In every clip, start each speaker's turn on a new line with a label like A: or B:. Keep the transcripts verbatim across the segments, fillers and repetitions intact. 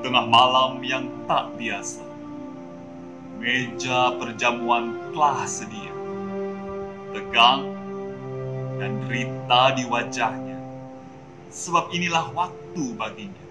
A: tengah malam yang tak biasa, meja perjamuan telah sedia. Tegang dan derita di wajahnya, sebab inilah waktu baginya.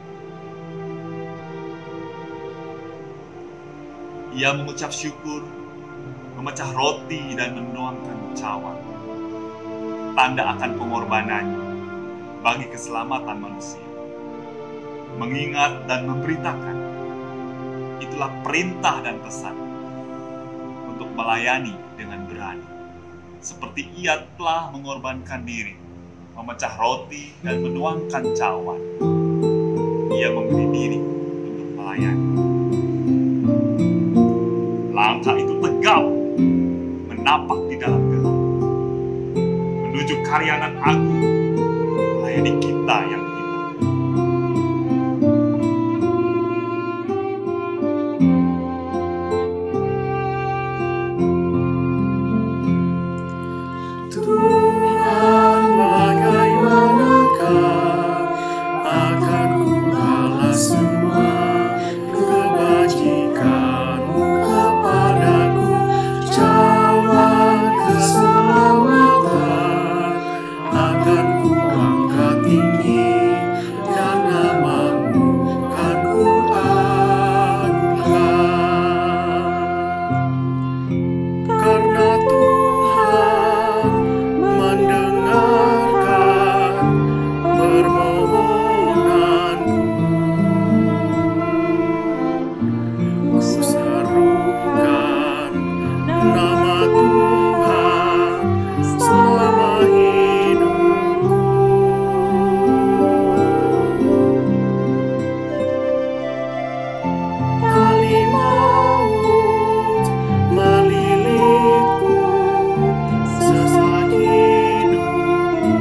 A: Ia mengucap syukur, memecah roti dan menuangkan cawan, tanda akan pengorbanannya bagi keselamatan manusia. Mengingat dan memberitakan, itulah perintah dan pesan untuk melayani dengan berani. Seperti ia telah mengorbankan diri, memecah roti dan menuangkan cawan. Ia memberi diri untuk melayani. Langkah itu tegap, menapak di dalam gelap, menuju karyanan agung, melayani kita yang hilang.
B: Tuhan, bagaimanakah akan ku balas semua kebajikan-Mu kepadaku? Cawan keselamatan akan ku angkat tinggi, dan nama-Mu kan ku agungkan. Karena Tuhan mendengarkan permohonanku, ku serukan nama Tuhan selama hidupku. Kali maut melilitku sesaat hidupku,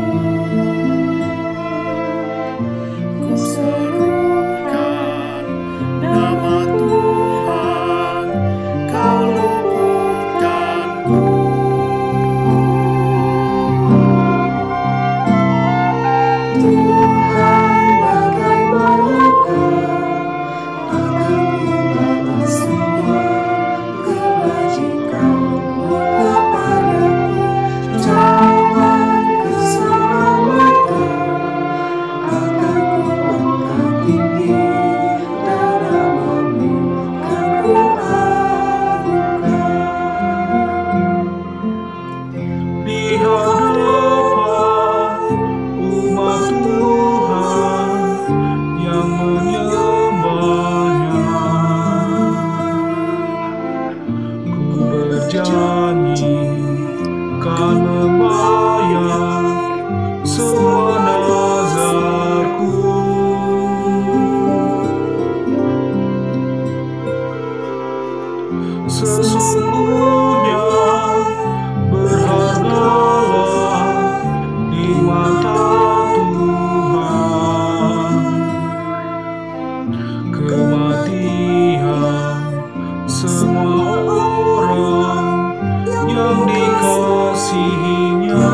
B: ku serukan nama Tuhan, Kau luputkanku. Tuhan, bagaimanakah akan ku balas semua kebajikan-Mu kepadaku? Cawan keselamatan akan ku angkat tinggi, dan nama-Mu kan ku agungkan. Di hadapan umat Tuhan yang menyembahnya, ku berjanji kan membayar semua nazarku. Sesungguhnya berhargalah di mata Tuhan kematian semua orang yang dikasihinya.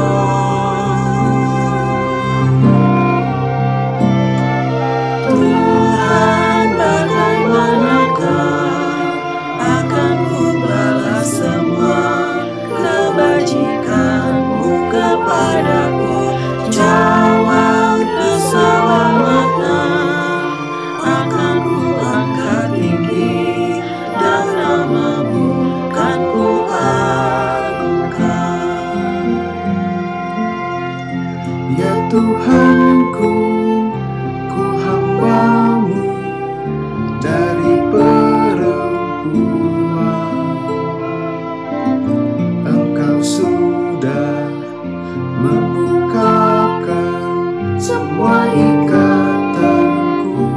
B: Tuhan, bagaimanakah akan ku balas semua kebajikan-Mu kepadaku? Cawan keselamatan akan ku angkat tinggi, dan nama-Mu kan ku agungkan. Ya Tuhanku, ku hamba-Mu dari perempuan. Engkau sudah membukakan semua ikatanku.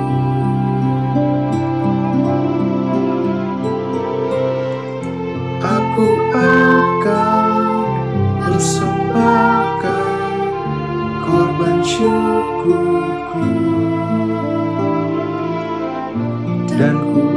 B: Aku akan persembahkan korban syukurku, dan ku